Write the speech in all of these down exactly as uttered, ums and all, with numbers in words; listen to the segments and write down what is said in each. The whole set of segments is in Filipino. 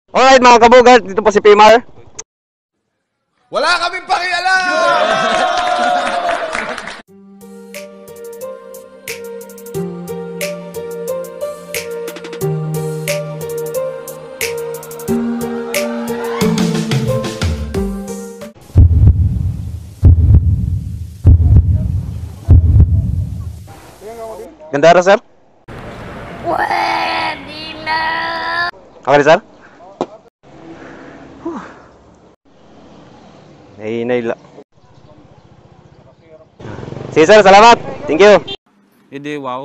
Alright mga kabugat, dito po si Pimar. Wala kaming pakialam! Gandara, sir? Pwede na. Okay, sir? Huh. Nahinay la. Sige, sir. Salamat. Thank you. Hindi, wow.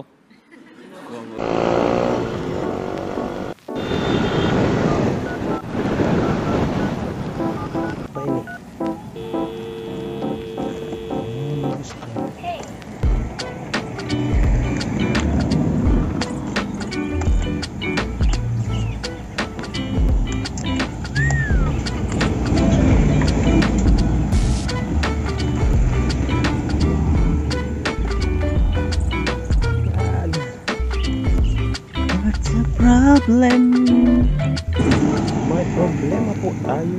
Problem. May problema po tayo.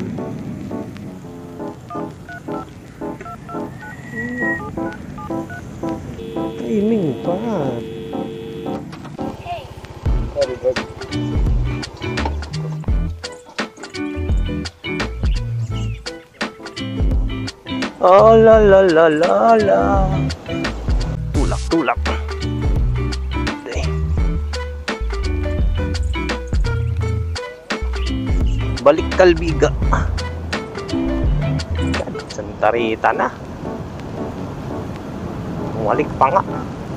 Timing pa. Oh la la la la la. Tulak tulak. Balik Kalbiga. Santarita na. Balik pa nga.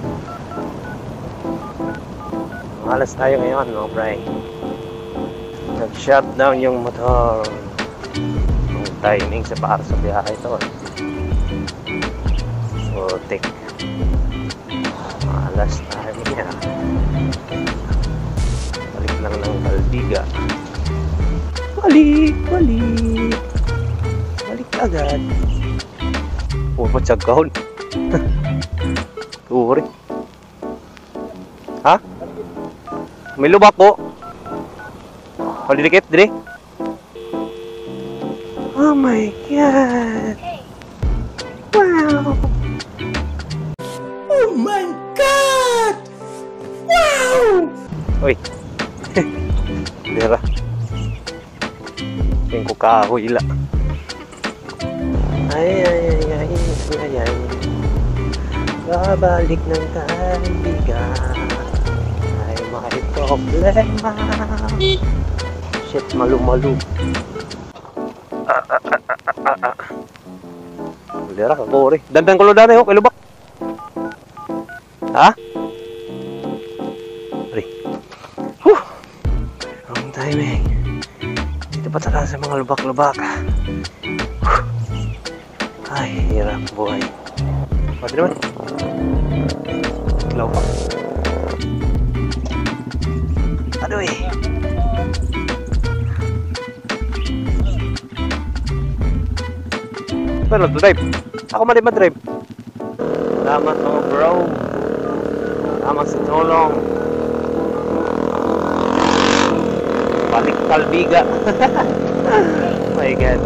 Malas tayo ngayon, no, Bray? Nag-shutdown yung motor. Yung timing sa para sa biyahe ito. Putik. Malas tayo ngayon. Balik lang ng Kalbiga. Balik, balik. Balik agad. Pupot sa kahon. Turi. Ha? May lubak po. Palidikit, dili. Oh my God. Wow. Oh my God. Wow. Uy. Dira. Yung kahoy la. Ay, ay, ay, ay, ay, ay. Babalik ng Kalbiga. Ay, may problema. Shit, malu-malu. Ah, ah, ah, ah, ah, ah. Lera ka, kore. Dandan ko lo dana yun, ilubak. Ha? Ari. Huh. Wrong timing. Dito pa talaga sa mga lubak-lubak. Ay, hirap buhay. Pwede naman. Ilaw pa. Aduh eh. Pero drive. Ako mali ma-drive. Salamat mga bro. Salamat sa tulong. Balik Kalbiga. Oh my God.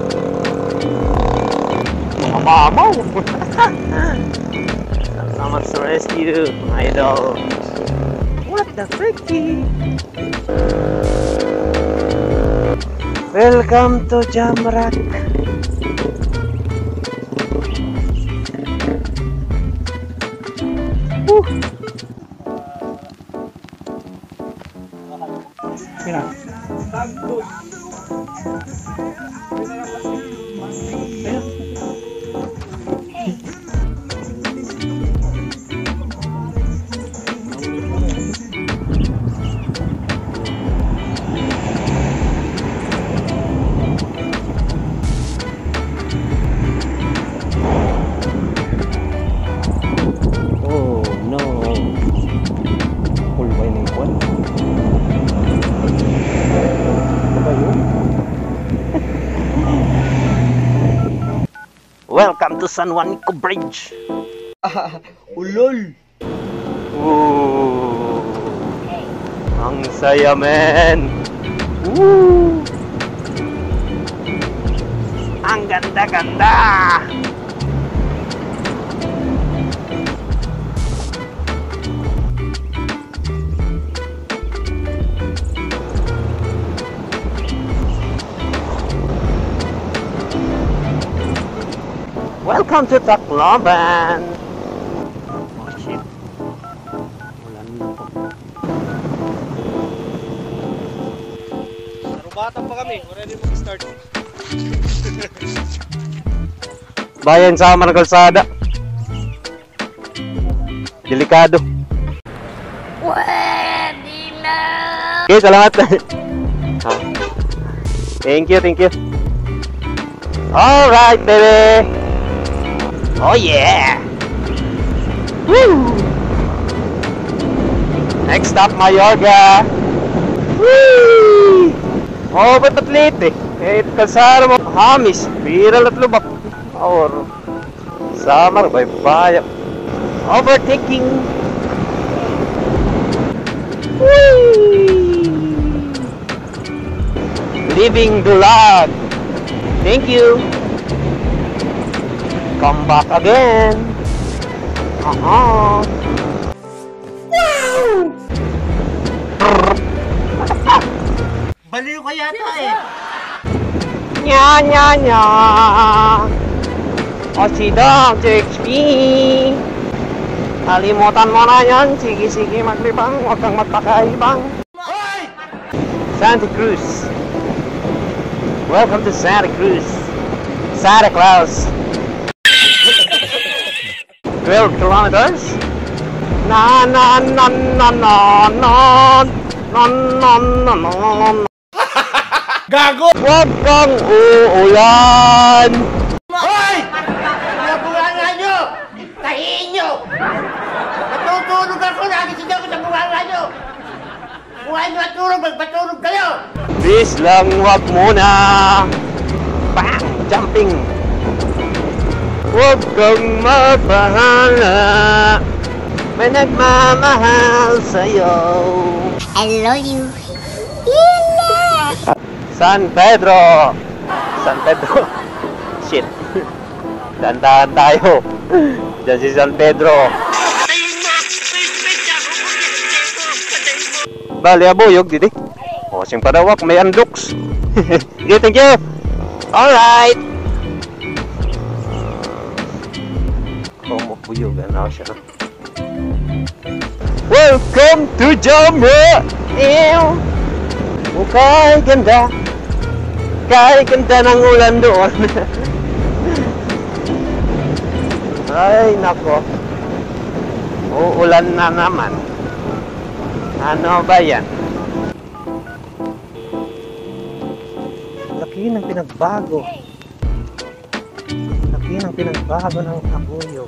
Mga mamaw. Salamat sa rescue, idol. What the fricky? Welcome to Jamrock. Woo. Mira. Welcome to San Juanico Bridge. Ah, ulol. Ooh. Ang saya, man. Woo. ganda, ganda. Welcome to Tacloban. Oh shit. Ulan na po. Narubatan pa kami. Already mag-start. Bayan sama ng kalsada. Delikado. Pwede na! Okay, salamat. Ha? Thank you, thank you. Alright, baby. Oh yeah! Woo! Next stop, Mayorga. Woo! Oh, ba't at late eh? Eh, kalsara mo, hamis, viral at lubak. Or, samar, bye-bye. Overtaking. Woo! Living the life. Thank you. Come back again. Uh-huh. Wow! Baliw ka yata eh. Nya nya nya. O si Dog takes me. Kalimutan mo na yan. Sige sige maglibang. Huwag kang magpakaibang. Santa Cruz. Welcome to Santa Cruz. Santa Claus. twelve kilometers. Na na na na na na na na na na. Gago! Huwag kang uulan. Hoy! Nabunganga nyo! Tahiin nyo! Natutulog ako, nagising ako sa bunganga nyo! Buhay nyo at tulog, magpatulog kayo! Please lang, wag muna. Bang! Jumping. Huwag kang magbahala. May nagmamahal sa'yo. I love you. San Pedro. San Pedro. Shit. Dandahan tayo. Diyan si San Pedro. Bali, abuyog, didi. O, sing padawak, may unlocks. Okay, thank you. Alright. Kumupuyog, ano siya. Welcome to Jamra. Ew. O, kay ganda. Kay ganda ng ulan doon. Ay, nako. Uulan na naman. Ano ba yan? Laki ng pinagbago. Laki ng pinagbago ng abuyog.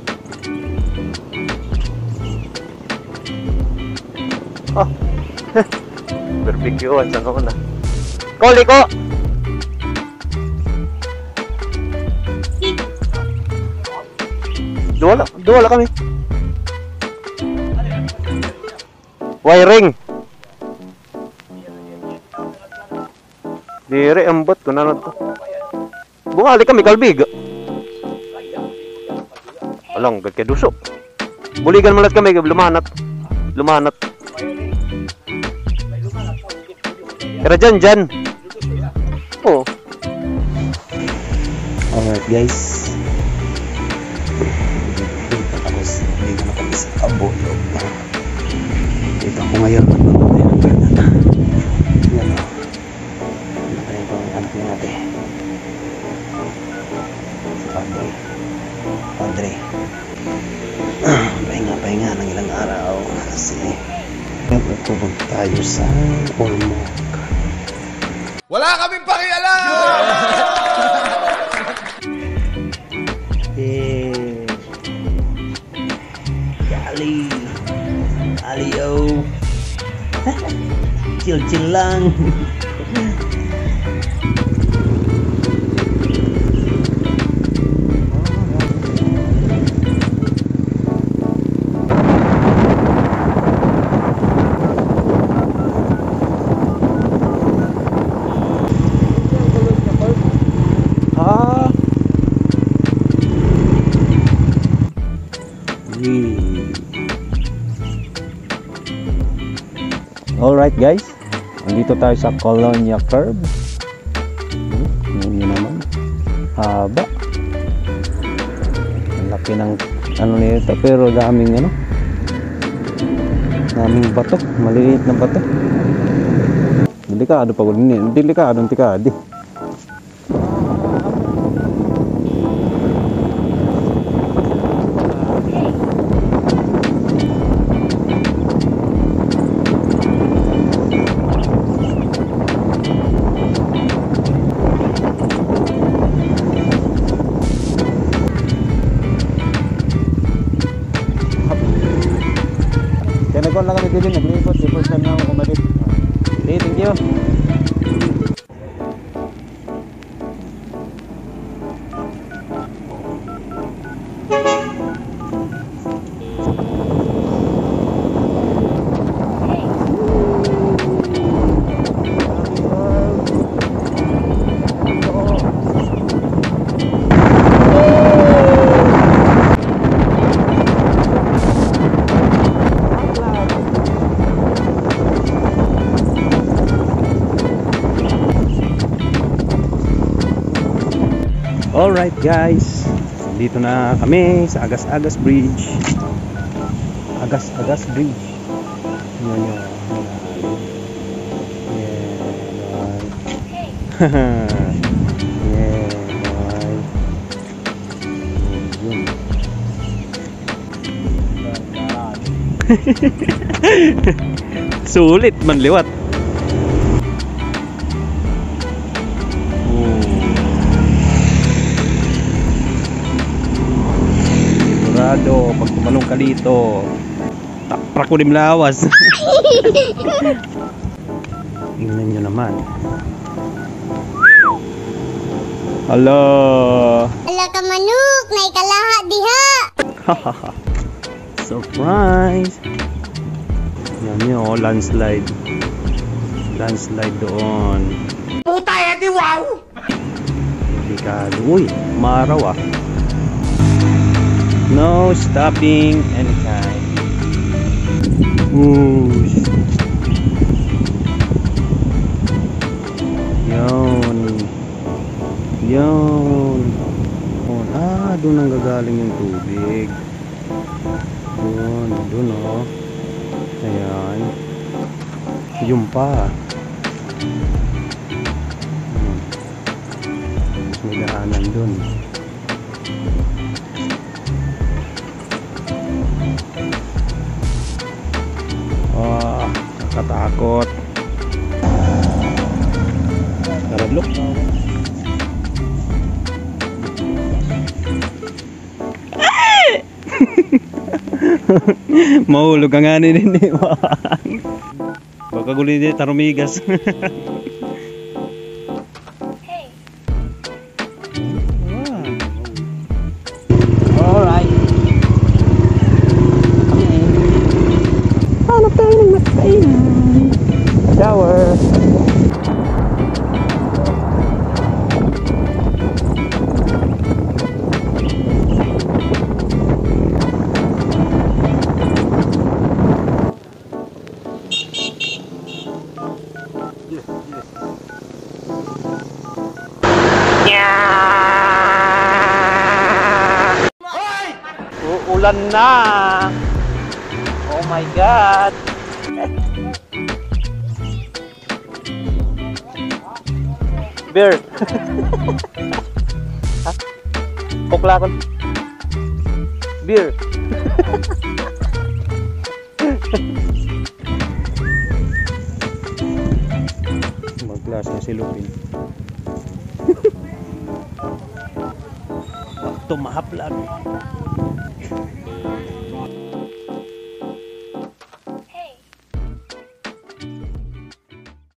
Oh. Barbecue at saan ko na. Koli ko! Duwala, duwala kami. Wiring. Dire, ambot ko na na to. Bumalik kami, kalbig. Alang, gagkaduso. Buligan malat kami, lumanat. Lumanat. Kira dyan, dyan. Oh. Alright guys, tapos hindi na kami sa abuyog. Dito ako ngayon. Yan o. Ano pa yung anak niya natin? Si Padre. Padre. Pahinga-pahinga ng ilang araw kasi pupunta tayo sa Ormoc. Wala kaming pakialam! Eh, kali, kali yo, chill chill lang. Alright guys, nandito tayo sa Colonia Curve. Yun yun naman, haba. Ang laki ng ano nito, pero daming ano, daming bato, maliit na bato. Delikado pa ko din, delikado ng tikadi. Nagkuhan lang kami dito, naglipot, the first time na ako kumabit. Okay, thank you. Alright guys, dito na kami sa Agas-Agas Bridge. Agas-Agas Bridge. Yun yun. Yeah, yeah, sulit man liwat. Pag tumalong ka dito, taprak ko din lawas. Tingnan nyo naman. Hello. Ala ka manok, na ikalaha diha. Surprise. Yan nyo, landslide. Landslide doon. Puta yan, di wow! Delikado. Uy, maraw ah. No stopping anytime. Ooh. Yon. Yon. Oh, ah, doon ang gagaling yung tubig. Doon, doon oh. Ayan. Yung pa. Hmm. May daanan doon. Oh, nakatakot. Naradlok. Mahulog ka nga nini. Baka guli din tarumigas. Hey. Wow. Alright. Hanap tayo ng mas kainan. Shower. Uulan na. Oh my God. Beer. Ha? Poklakon. Beer. Maglas na si Lupin. Tumahaplan.